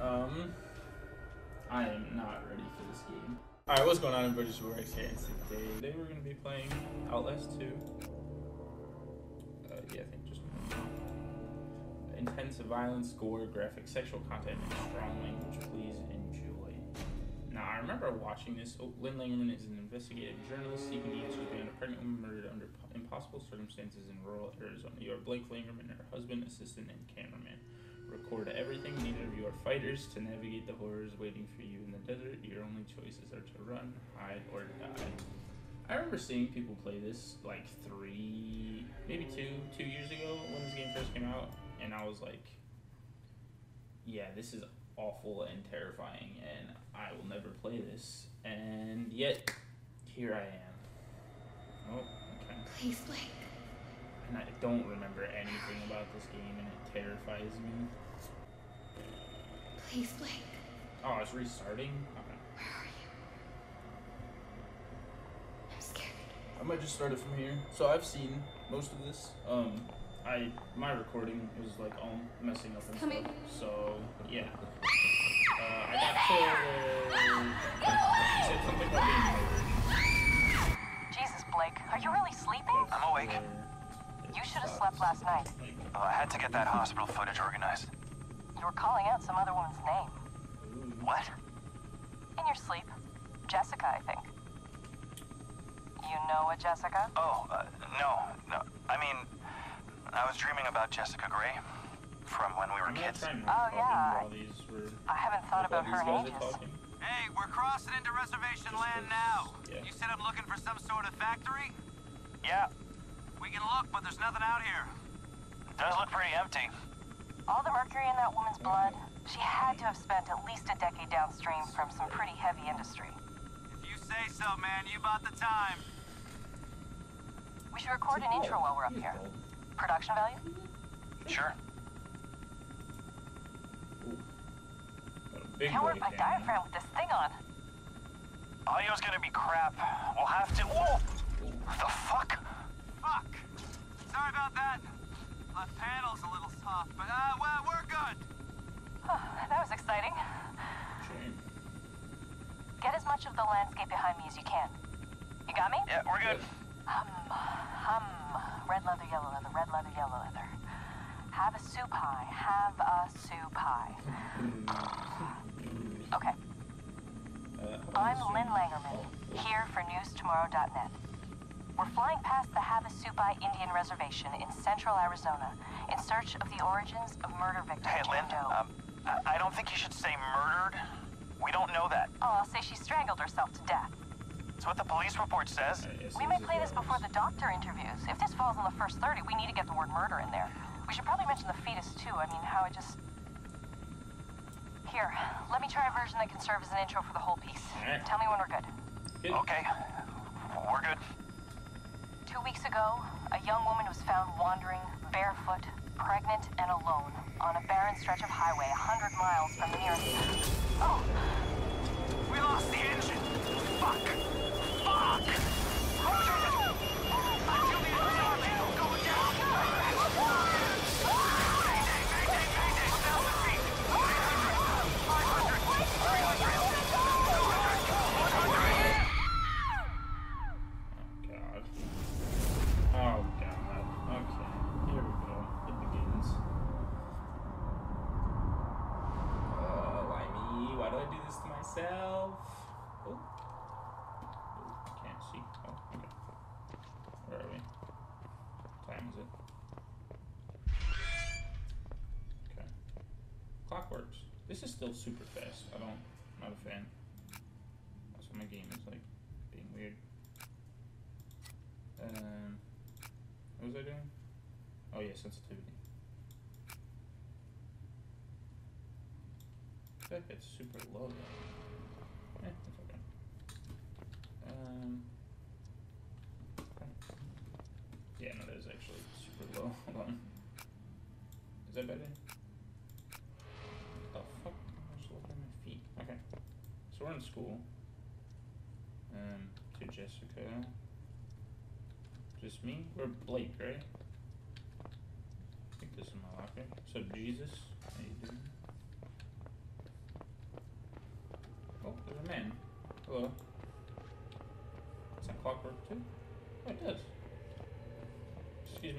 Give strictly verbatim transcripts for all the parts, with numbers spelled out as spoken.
Um, I am not ready for this game. Alright, what's going on, everybody? It's Rex here, and today, today we're going to be playing Outlast two. Uh, yeah, I think just intense violence, gore, graphic, sexual content, and strong language. Please enjoy. Now, I remember watching this. Oh, Lynn Langermann is an investigative journalist seeking answers behind a pregnant woman murdered under impossible circumstances in rural Arizona. You are Blake Langermann, her husband, assistant, and cameraman. Record everything. Neither of you are fighters. To navigate the horrors waiting for you in the desert, your only choices are to run, hide, or die. I remember seeing people play this like three, maybe two, two years ago when this game first came out, and I was like, yeah, this is awful and terrifying, and I will never play this. And yet, here I am. Oh, okay. Please, Blake. And I don't remember anything about this game, and it terrifies me. Please, Blake. Oh, it's restarting? Okay. Where are you? I'm scared. I might just start it from here. So I've seen most of this. Um, I my recording was like all messing up and Coming. stuff. So yeah. Uh, I got to where she said something about being murdered. Jesus, Blake, are you really sleeping? I'm awake. You should have slept last night. Oh, I had to get that hospital footage organized. You were calling out some other woman's name. What? In your sleep. Jessica, I think. You know a Jessica? Oh, uh, no, no. I mean, I was dreaming about Jessica Gray from when we were kids. Oh, yeah. I haven't thought about her in ages. Hey, we're crossing into reservation land now. Yeah. You said I'm looking for some sort of factory? Yeah. We can look, but there's nothing out here. It does look pretty empty. All the mercury in that woman's blood, she had to have spent at least a decade downstream from some pretty heavy industry. If you say so, man, you bought the time. We should record an intro while we're up here. Production value? Sure. Can't work my diaphragm with this thing on. Audio's gonna be crap. We'll have to. Whoa! The fuck? Fuck! Sorry about that. Left panel's a little soft, but uh, well, we're good. Oh, that was exciting. Get as much of the landscape behind me as you can. You got me? Yeah, we're good. Hum, hum. Red leather, yellow leather, red leather, yellow leather. Have a soup pie. Have a soup pie. Okay. I'm Lynn Langermann, here for news tomorrow dot net. We're flying past the Havasupai Indian Reservation in central Arizona in search of the origins of murder victim Hey, Lynn, Jane Doe. um, I, I don't think you should say murdered. We don't know that. Oh, I'll say she strangled herself to death. It's what the police report says. We may play this before the doctor interviews. If this falls in the first thirty, we need to get the word murder in there. We should probably mention the fetus, too. I mean, how it just... Here, let me try a version that can serve as an intro for the whole piece. Right. Tell me when we're good. Good. Okay, we're good. Two weeks ago, a young woman was found wandering, barefoot, pregnant, and alone on a barren stretch of highway a hundred miles from the nearest... Oh! We lost the engine! Fuck! Fuck! I feel the engine going down! Mayday, mayday, mayday! Thousand feet! eight hundred! five hundred! three hundred! two hundred! one hundred! Oh god. Okay, here we go. It begins. Uh, why me? Why do I do this to myself? Oh. Oh, can't see. Oh, okay. Where are we? What time is it? Okay. Clock works. This is still super fast. I don't, I'm not a fan. Also, my game is like being weird. Um, what was I doing? Oh yeah, sensitivity. I feel like it's super low though. Eh, that's okay. Um, okay. Yeah, no, that is actually super low. Hold on. Is that better? Oh fuck! I'm just looking at my feet. Okay. So we're in school. Um, to Jessica. Just me? We're Blake, right? I think this is my locker. So Jesus, how you doing?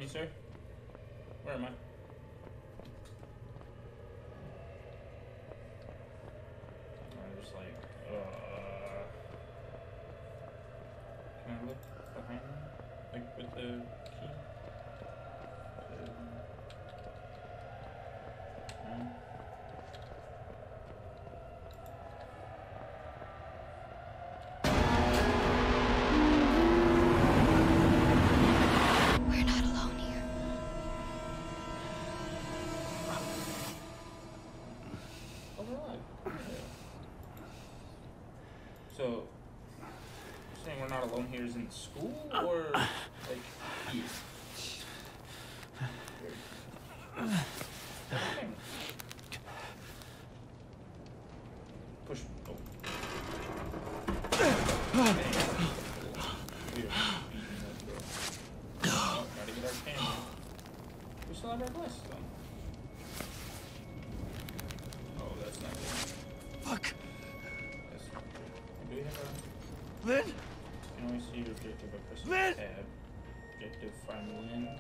me, sir? Where am I? I'm just like, uh... Can I look behind me? Like, with the key? Um... So, saying we're not alone here is in school, or, like, here? Push. Oh. Oh, gotta get our camera. We still have our glasses on. Oh, that's not good. Fuck. Do we have a... Lynn? You can always see your objective by pressing Lynn? tab. Objective find Lynn.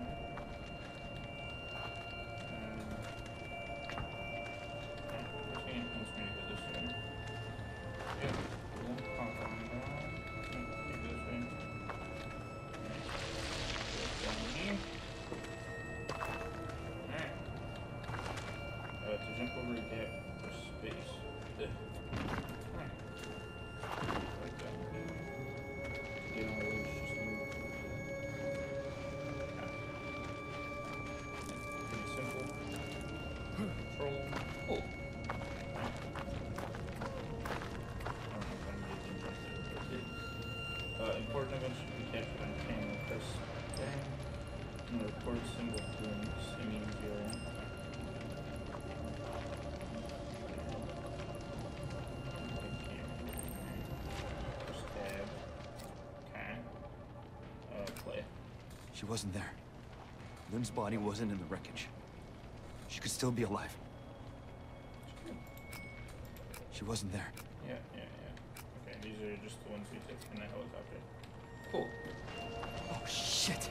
Important events should be captured on camera. Press bang. And record symbol blinks. It means you're in. Press tab. Okay. Uh, play. She wasn't there. Lynn's body wasn't in the wreckage. She could still be alive. She wasn't there. Yeah, yeah, yeah. Okay, these are just the ones we took in the helicopter. Cool. Oh, shit.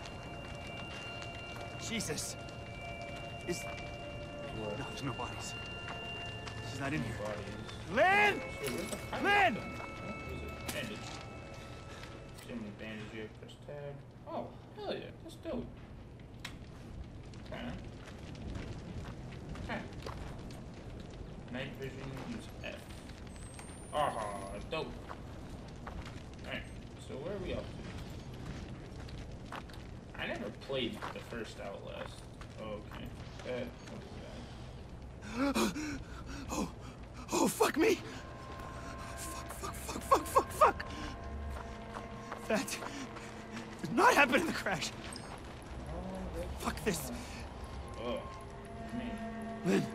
Jesus. Is... What? No, there's no bodies. She's not in here. Bodies. Lynn! So where's the pilot Lynn! then? Oh, what is it? Bandage. See how many bandages you have. Press tab. Oh, hell yeah. That's dope. Okay. Okay. Night vision, use F. Ah, dope. Alright, so where are we up to? I never played the first Outlast. Okay. That, what is that? Oh, oh, fuck me! Fuck, fuck, fuck, fuck, fuck, fuck! That did not happen in the crash. Oh, Fuck this. oh, man. Lynn.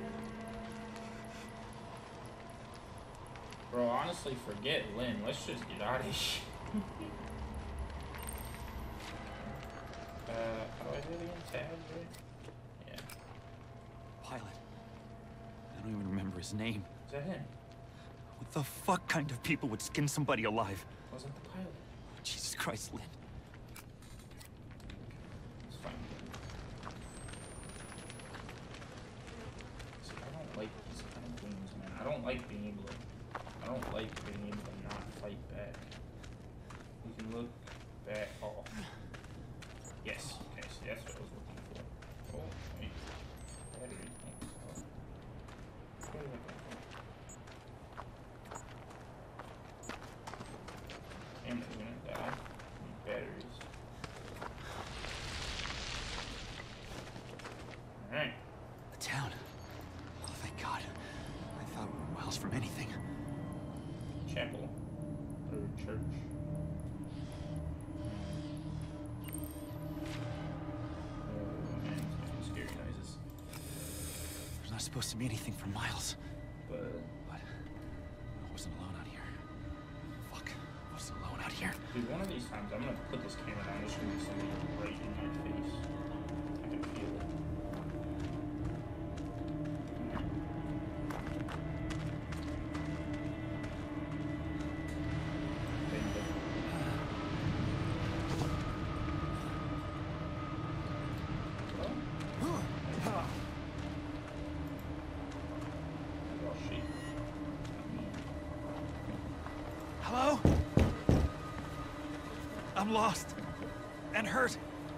Bro, honestly, forget Lynn. Let's just get out of here. uh, how do I do it again? Tab, right? Yeah. Pilot. I don't even remember his name. Is that him? What the fuck kind of people would skin somebody alive? Wasn't the pilot? Jesus Christ, Lynn. It's fine. See, I don't like these kind of games, man. I don't like being able to... I don't like being able to not fight back. You can look back. Oh. Yes. Okay, see, that's what I was looking for. Oh, wait. Battery. Oh. What are we looking for? Camera's gonna die. Need batteries. Alright. The town. Oh, thank God. I thought we were miles from anything. Chapel. Or church. Oh man, it's scary noises. There's not supposed to be anything for miles. But But I wasn't alone out here. Fuck. I wasn't alone out here. dude, one of these times I'm gonna put this camera down. There's gonna be somebody right in my face. I can feel it. Hello? I'm lost. And hurt.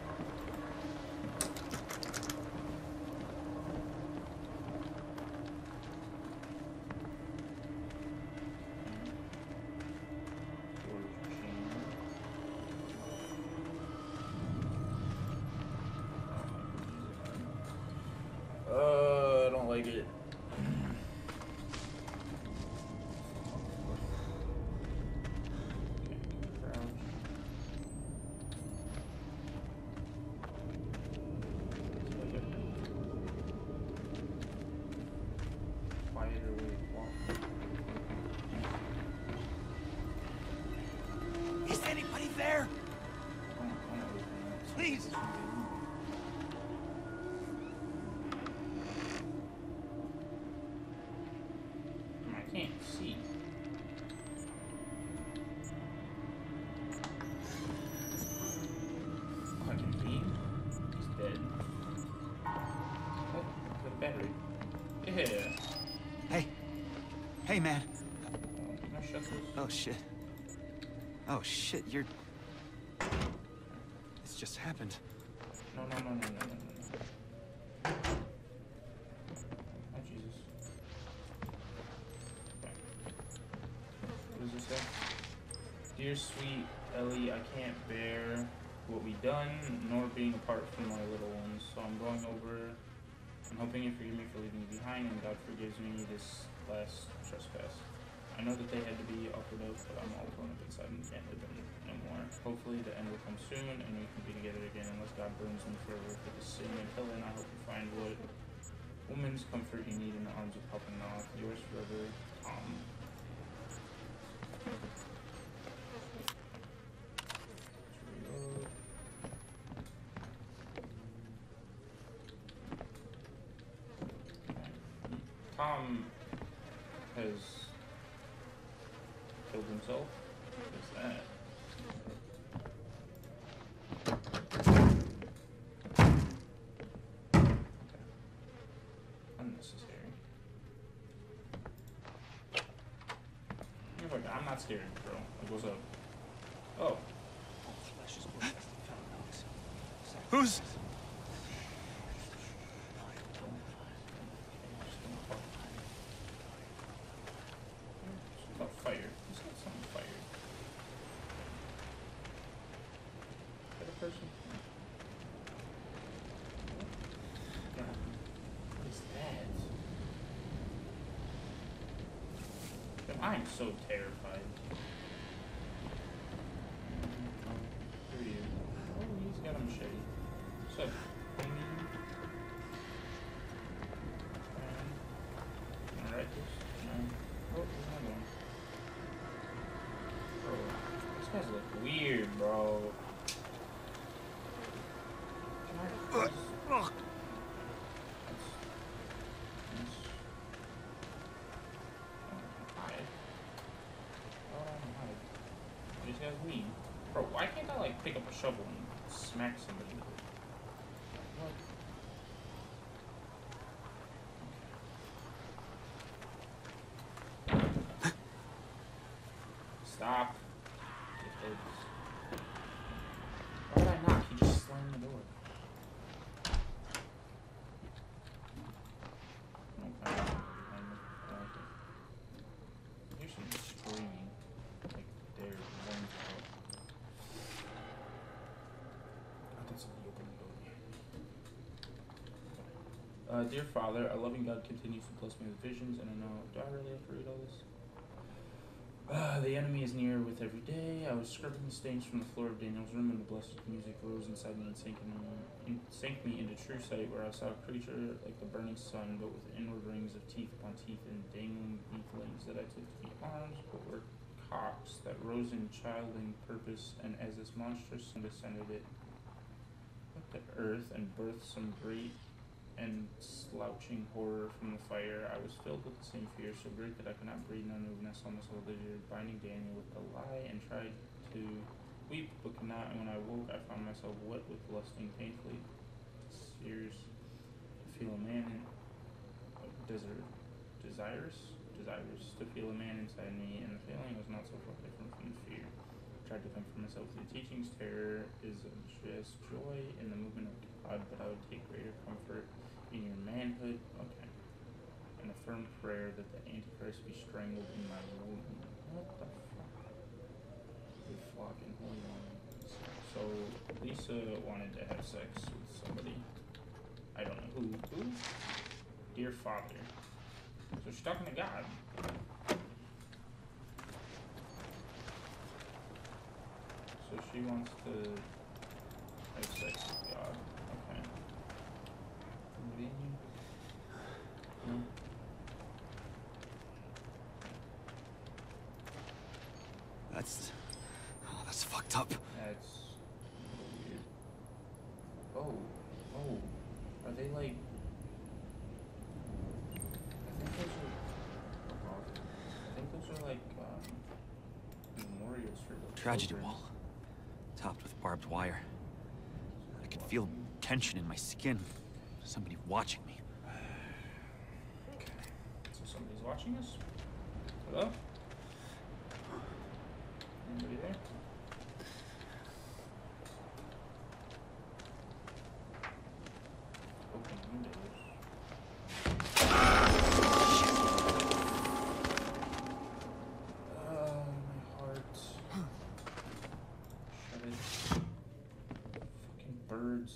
Uh, I don't like it. Is anybody there? Please. I can't see. Oh, I can beam. He's dead. Oh, the battery. Yeah. Hey. Hey, man. Uh, can I shut this? Oh, shit. Oh, shit, you're... This just happened. No, no, no, no, no, no, no. Oh, Jesus. Okay. What does this say? Dear sweet Ellie, I can't bear what we done, nor being apart from my little ones. So I'm going over and hoping you forgive me for leaving you behind, and God forgives me this last trespass. I know that they had to be offered up, but I'm all torn up inside and can't live in no more. Hopefully the end will come soon, and we can be together again unless God burns me forever for this sin. Until then, I hope you find what woman's comfort you need in the arms of Papa Noth. Yours forever, Tom. Tom has killed himself. What's that? Okay. Unnecessary. Like, I'm not scared, bro. Like, what's up? Oh. Who's... Fire. He's got something fired. Is that a person? What is that? I'm so terrified. Who are you? Oh, he's got a machete. What's up? Alright, this. No. Oh, there's another one. Bro, these guys look weird, bro. Can I Ugh. Ugh. That's, that's, oh, hide. Oh, hide. These guys leave. Bro, why can't I, like, pick up a shovel and smack somebody with it? What? Stop. Why did I knock? He just slammed the door. Okay. Here's some screaming. Like they're lungs out. I thought somebody opened the door. Uh, dear Father, a loving God continues to bless me with visions, and I know. Do I really have to read all this? Uh, the enemy is near with every day. I was scrubbing the stains from the floor of Daniel's room, and the blessed music rose inside me and sank, in, in, sank me into true sight, where I saw a creature like the burning sun, but with inward rings of teeth upon teeth and dangling beaklings that I took to be arms, but were cocks that rose in childing purpose, and as this monstrous sun descended, it looked at earth and birthed some great and slouching horror from the fire. I was filled with the same fear, so great that I could not breathe nor move, and I saw myself literally binding Daniel with the lie and tried to weep, but could not, and when I woke, I found myself wet with lusting painfully. Tears to feel a man in desert, desirous, desirous. desires to feel a man inside me, and the feeling was not so far different from the fear. I tried to comfort myself with the teachings. Terror is just joy in the movement of God, but I would take greater comfort in your manhood. Okay. And a firm prayer that the Antichrist be strangled in my womb. What the fuck? The fucking holy one. So Lisa wanted to have sex with somebody. I don't know who. Who? Dear Father. So she's talking to God. So she wants to have sex with God. Okay. Convenient. No. That's... Oh, that's fucked up. That's weird. Oh. Oh. Are they like... I think those are... I think those are like, um... memorials for the Tragedy children. wall. Topped with barbed wire. I could feel tension in my skin. Somebody watching me. Okay. So somebody's watching us? Hello? Anybody there? Open windows. Oh, my heart. Shut it. Fucking birds.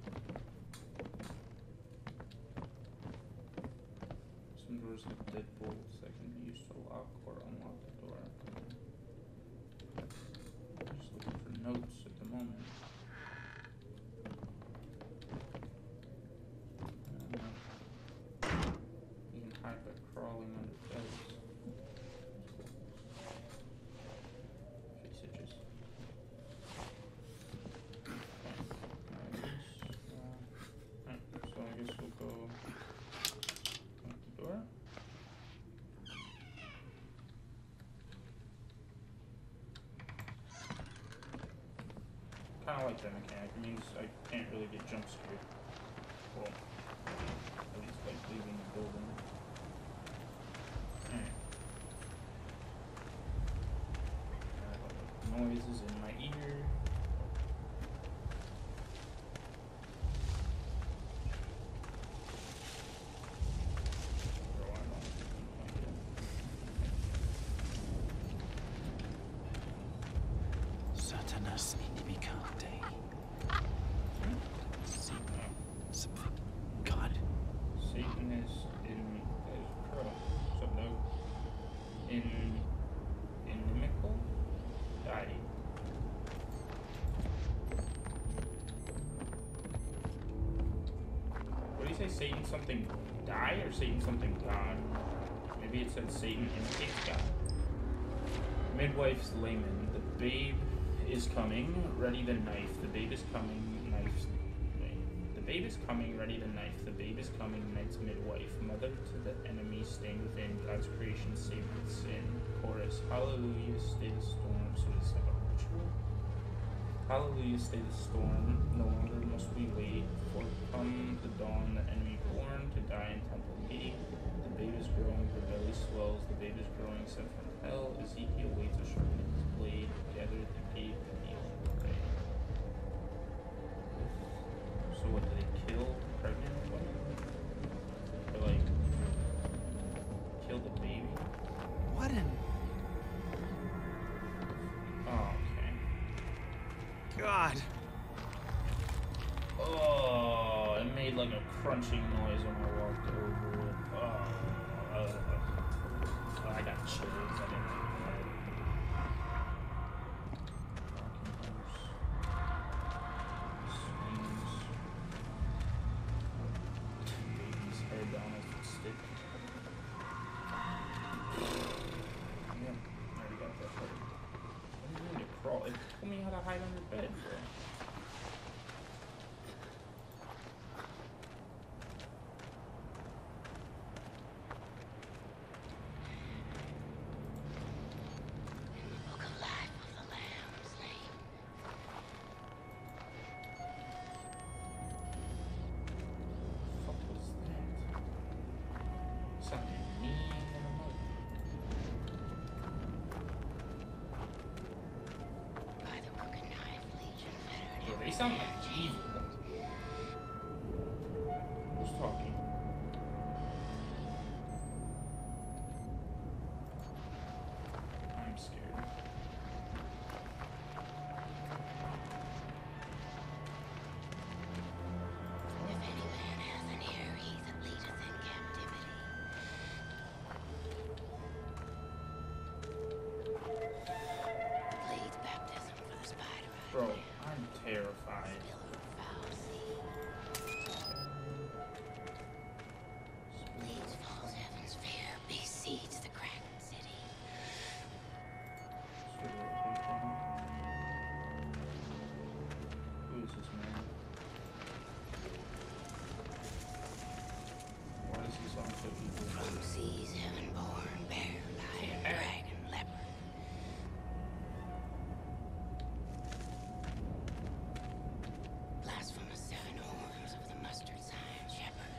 Some doors have deadbolts that can be used to lock or unlock the door. I'm just looking for notes at the moment. Um, you can hide by crawling under beds. Fix it just. Okay. Alright, so I guess we'll go out the door. Kind of like that mechanic. It means I can't really get jump scared. Well, at least like leaving the building. Alright. Uh, noises in my ear. Bro, I don't think Satanas inimicante. Something. God. Satan is in is pro. So no in inimical die. What do you say? Satan something die or Satan something God? Maybe it said Satan imitates God. Midwife's layman. The babe is coming. Ready the knife. The babe is coming. Knife. The babe is coming, ready the knife. The babe is coming, knight's midwife. Mother to the enemy, stained within. God's creation, saved with sin. Chorus. Hallelujah, stay the storm. So it's like a ritual. Hallelujah, stay the storm. No longer must we wait. For come the dawn, the enemy born to die in temple gate. The babe is growing, her belly swells. The babe is growing, sent from hell. Ezekiel waits to sharpen his blade. Gather the gate, the kneel, and pray. So what, did they kill the pregnant woman? Or like, kill the baby? What in... Oh, okay. God. Oh, it made like a crunching noise when I walked over it. Oh, uh, I got chills. I didn't like that. Rocking horse. Swings. Baby's head on a stick. Yeah, I already got that part. What do you mean to crawl? It told me how to hide under bed, bro. sound like evil. Who's talking? I'm scared. If any man has an ear, he that leadeth in captivity. Bleeds baptism for the spider. Bro, I'm terrified. Foul seed. Bleeds false heaven's fear. Besieges the cracked city. Who is this man? Why does he sound so evil? From seas heaven born, bear, lion, dragon, leopard. Blasphemous seven horns of the mustard sign shepherd.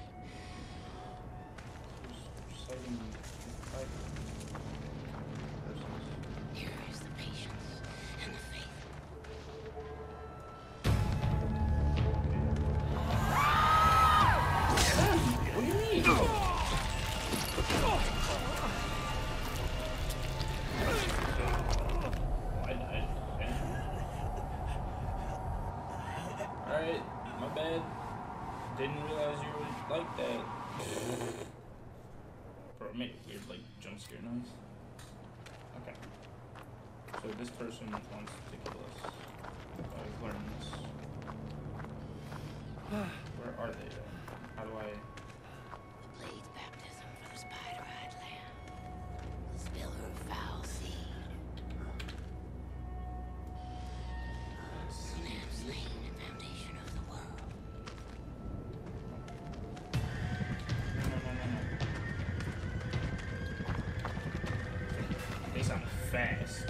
Reciting five verses. Here is the patience and the faith. What do you mean? I died. Alright, my bad. Didn't realize you were like that. Bro, make a weird, like, jump scare noise. Okay. So this person wants to kill us. I've learned this. Where are they then? How do I... Bleeds baptism for the spider-eyed lamb. The spiller of foul seed. Lamb slain in foundation of the world. No, no, no, no. They sound fast.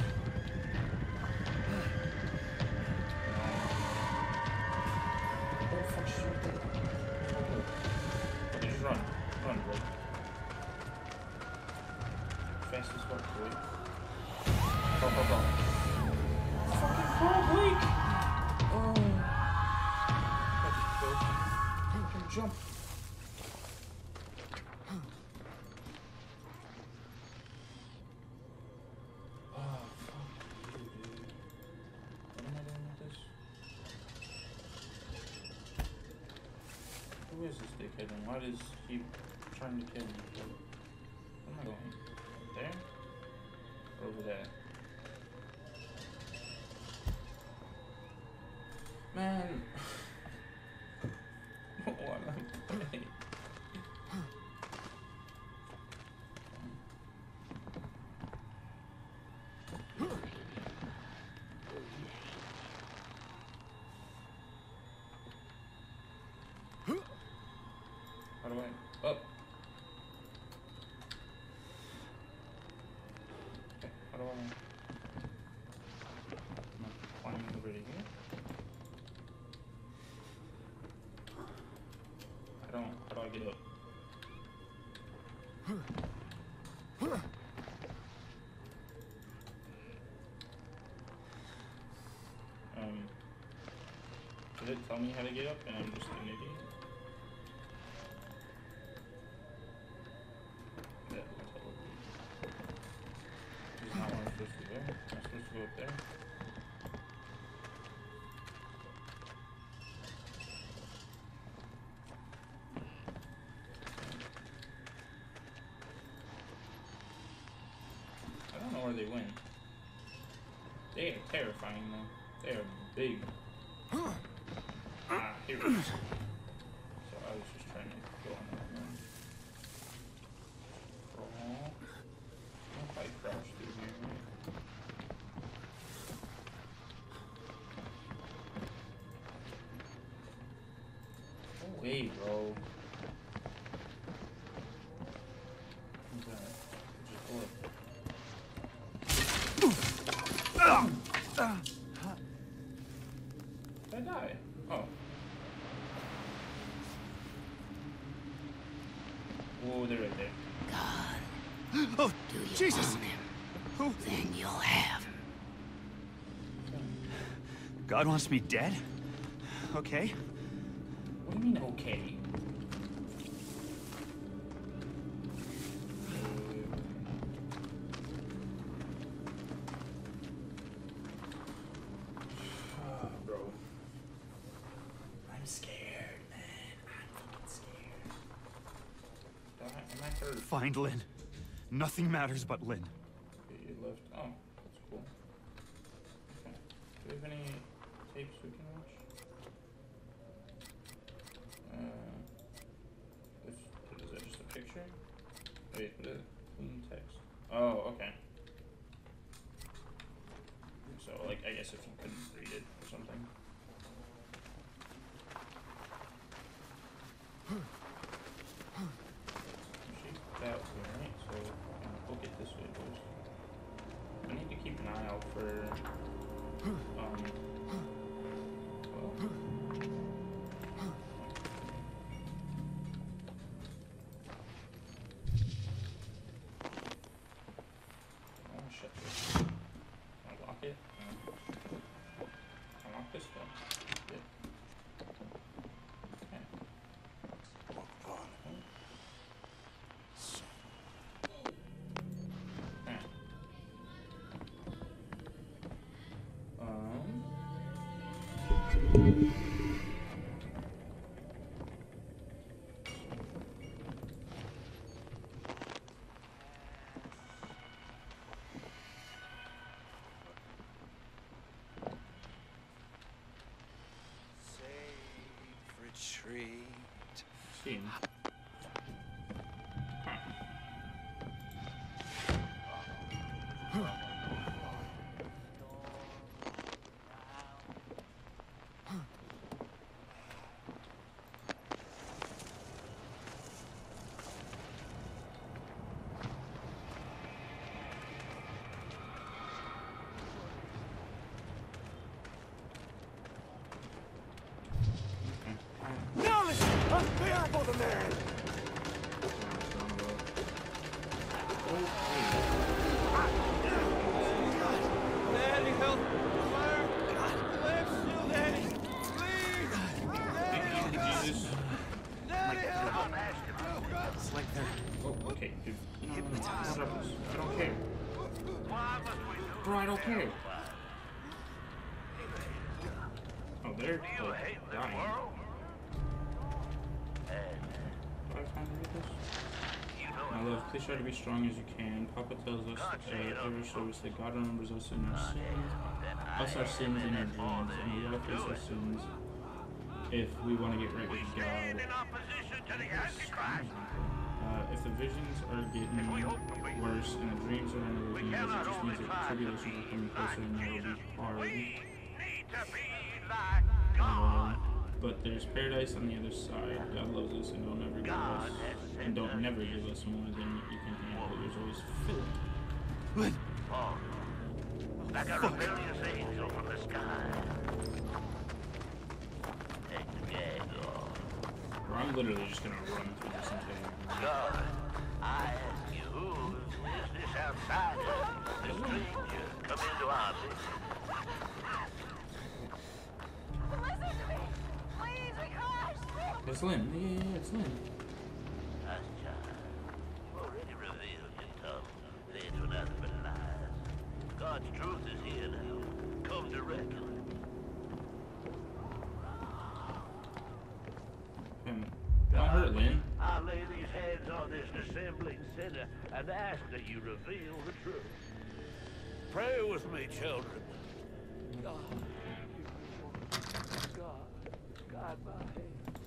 Oh, fuck, she's right there. Okay, just run. Run, bro. Fast as fuck, boy. Go, go, go. Fucking bro, Blake! Oh. Jump, jump. Oh, fuck you, dude. What am I doing with this? Who is this dickhead and why does he trying to kill me? Where am I going? There? Or over there? Man! What am I playing? How do I... Up! Okay, how do I... Am I climbing over to here? I don't... How do I get up? Um... Did it tell me how to get up and I'm just an idiot? That looks like this is not where I'm supposed to go. Am I supposed to go up there? I don't know where they went. They are terrifying though. They are big. Ah, here it is. So I was just trying to go on that one. Crawl. If I crouch through here. Go away, bro. Who's that? Just blood. Did I die? Oh. Whoa, they're right there. God, Oh, do you Jesus! want him? Who? Then you'll have him. God wants me dead? Okay. What do you mean, okay? Bro. I'm scared, man. I'm fucking scared. Am I, am I hurt? Find Lynn. Nothing matters but Lynn. Okay, you left. Oh, that's cool. Okay. Do we have any tapes we can watch? Uh, this, is that just a picture? Wait, what is it? Clean text. Oh, okay. So, like, I guess if you couldn't read it or something. She's that way, right? So, um, we'll get this way, boys. I need to keep an eye out for, um, well, oh, shut this. I'll lock it. Um, I'll lock this one. Good. Okay. Okay. Um. Safe retreat. See. Huh. Knowledge! Unbearable the man! Daddy, help! Fire! The lamp's still, Daddy! Please! Thank you, Jesus. Daddy, help! It's like they're Oh, okay, dude. No, no, no, no, no, I don't care. Bro, I don't care. Oh, they're like, dying. Do I have time to read this? My love, please try to be strong as you can. Papa tells us uh, every service that God remembers us in our sins, us our sins and our dreams, and we gotta face our sins if we want to get right with God. Uh, if the visions are getting worse and the dreams are never getting worse, it just means that the tribulations are coming closer and that'll be hard. Uh, but there's paradise on the other side. God loves us and don't ever give us and don't never give us more than you can handle. There's always Philip. Lynn! Like a rebellious angel from the sky. Take the gag off. Or I'm literally just gonna run through this entire. God, I ask you, who is this outsider, this stranger, come into our midst? Listen to me! Please, we crashed! It's Lynn. Yeah, yeah, yeah, it's Lynn. Us, child, you've already revealed your tongue, led to nothing but lies. God's truth is here now. Come to reckon. Um, don't hurt Lynn. I lay these hands on this dissembling sinner and ask that you reveal the truth. Pray with me, children. God, God, God, my hand.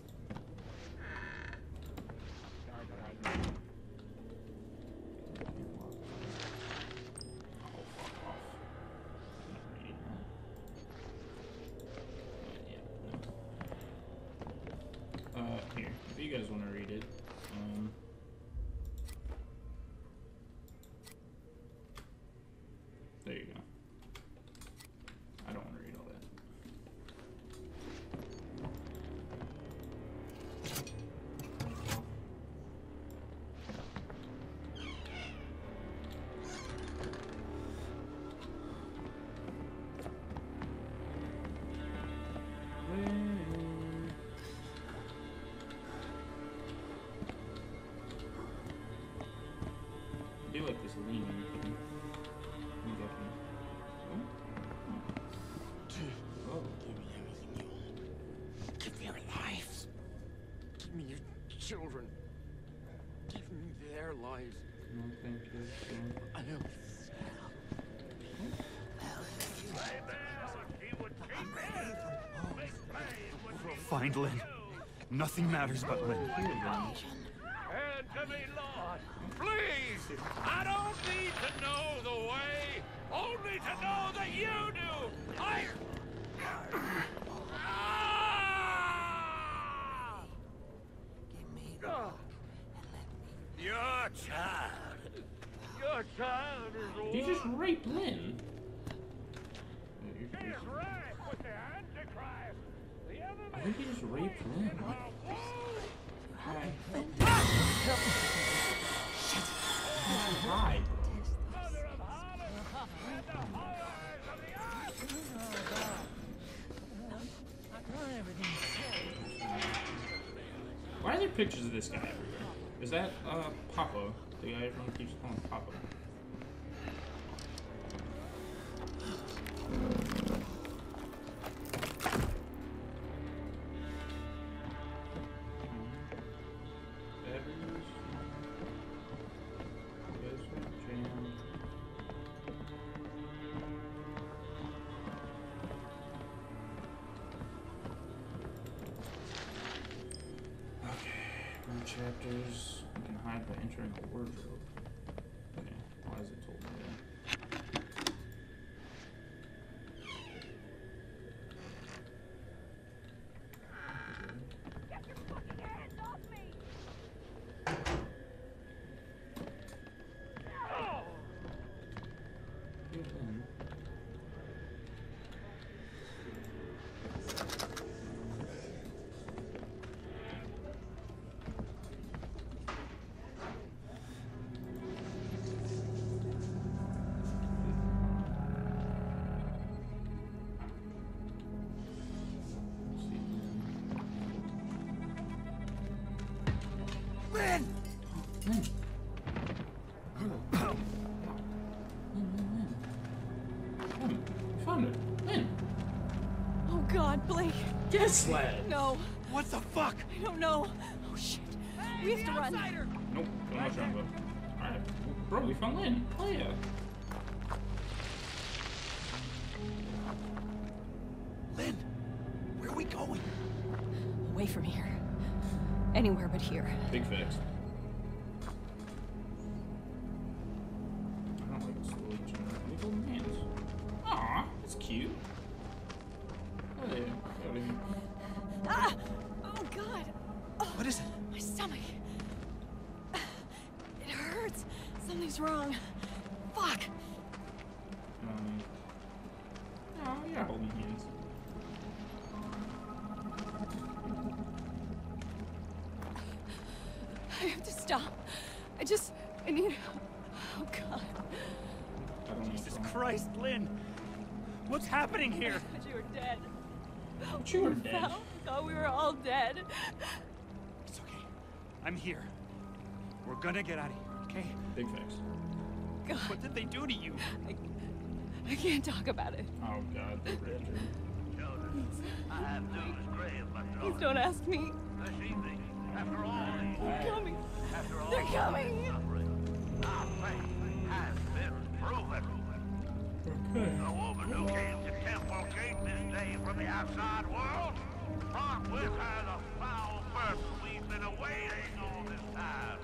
Uh, here, if you guys want to read it, um, there you go. I don't want to read all that. I do like this lean thing. I'm guessing. Oh. Oh. Give me everything you want. Give me your lives. Give me your children. Give me their lives. No, thank you. I am. We'll find Lynn. Nothing matters but Lynn. And to me, Lord, please! I don't need to know the way, only to know that you do! I... Give me Ah! Your child. Your child is Did you just rape Lynn? He is right with the Antichrist. The I think he just raped Lynn. Shit. He died. Mother of Harlem and the horrors of the earth. Why are there pictures of this guy everywhere? Is that uh Papa? The guy everyone keeps calling Papa. Chapters. You can hide by entering a wardrobe. Okay, why is it told me that? Get your fucking hands off me! Here's Lynn. Lynn! Lynn. Lynn, you found her. Lynn. Oh God, Blake. Yes, lad. No, What the fuck? I don't know. Oh shit. We have to run. Nope, don't know what you're talking about. Alright. Bro, we found Lynn. Oh yeah. Lynn, where are we going? Away from here. Anywhere but here. Big facts. I don't like this little generic little hands. Aw, that's cute. Oh yeah, got him. Ah! Oh God! Oh, What is it? my stomach. It hurts. Something's wrong. Fuck. Um, oh, you're holding hands. I have to stop. I just, I need, oh God. I don't know. Jesus what's wrong. Christ, Lynn! What's happening here? I thought you were dead. But you were dead. I thought we were all dead. It's okay. I'm here. We're gonna get out of here, okay? Big facts. God, What did they do to you? I, I can't talk about it. Oh god, they raped her. Children, I have news grave, my Please daughter. don't ask me. This evening, after all these They're years, coming. after all They're this coming. suffering, our faith has been proven. The woman who came to Temple Gate this day from the outside world brought with her the foul person we've been awaiting all this time.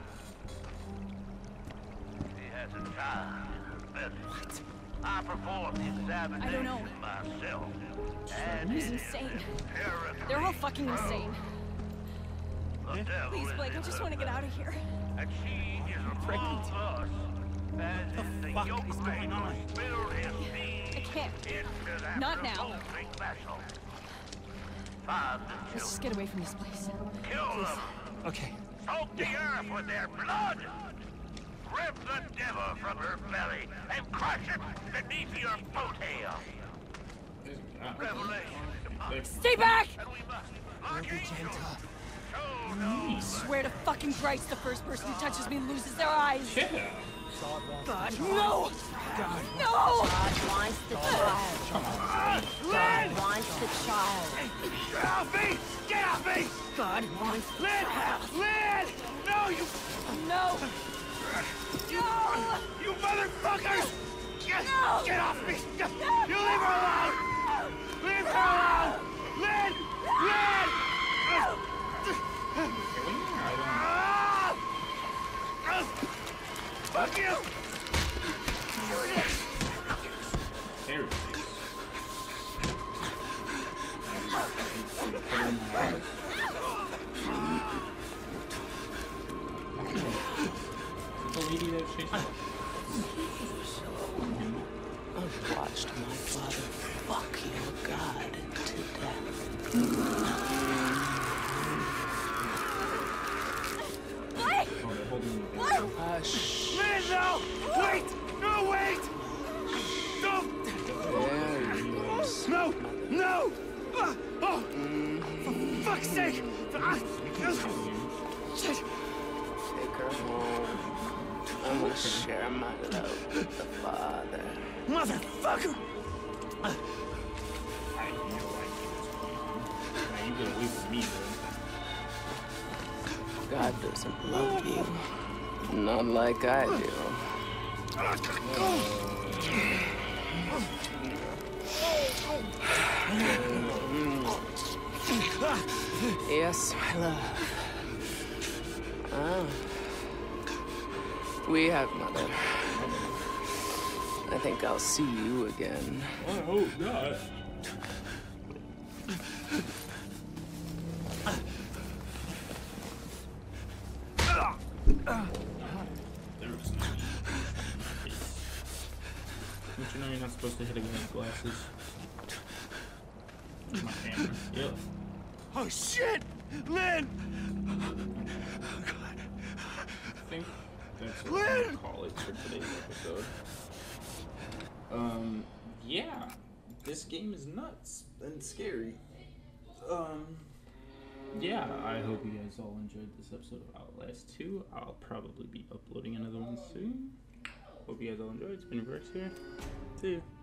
She has a child in her belly. What? I performed the examination I don't know. myself. And He's it is insane. empirically They're all fucking proven. insane. The devil Please, is Blake, I in just her want to get out of here. and she is pregnant. among us. As The is the fuck yoke is going on? who spilled his seed I can't. into that Not now. revolting vessel. Find the Let's just children, get away from this place. kill them, Okay. soak the earth with their blood, rip the devil from her belly, and crush it beneath your boat hail. God. Revelation. Like, Stay back! And we must, like angels, show no I swear to fucking Christ, the first person who touches me loses their eyes. yeah. God, no! God, No! God wants the child. God wants the child. Get off me! Get off me! God wants the Lynn! child. Lynn! No, you... No! You, you motherfuckers! Get, No! get off me! You leave her alone! Leave her alone! Lynn! Lynn! Ah! Ah! Fuck you! There it is. The lady that chased me. I've watched my father fuck your god to death. Blake! Oh, they're holding me back. Hush. Lynn, no! Wait! No, wait! Don't! There he is. No! No! Ah, oh! For fuck's sake! Ah, shit! Take her home. I will share my love with the father. Motherfucker! I have no idea what's going on. Now you get away from me, bro. God doesn't love you. Not like I do. Yes, my love. Ah. We have, mother. I think I'll see you again. I hope not. There was no Don't you know you're not supposed to hit against glasses? My camera. Yep. Oh shit! Lynn! I think that's what I'm gonna call it for today's episode. Um, yeah, this game is nuts and scary. Um, yeah, I hope you guys all enjoyed this episode of Outlast two. I'll probably be uploading another one soon. Hope you guys all enjoyed. It's been Rex here. See you.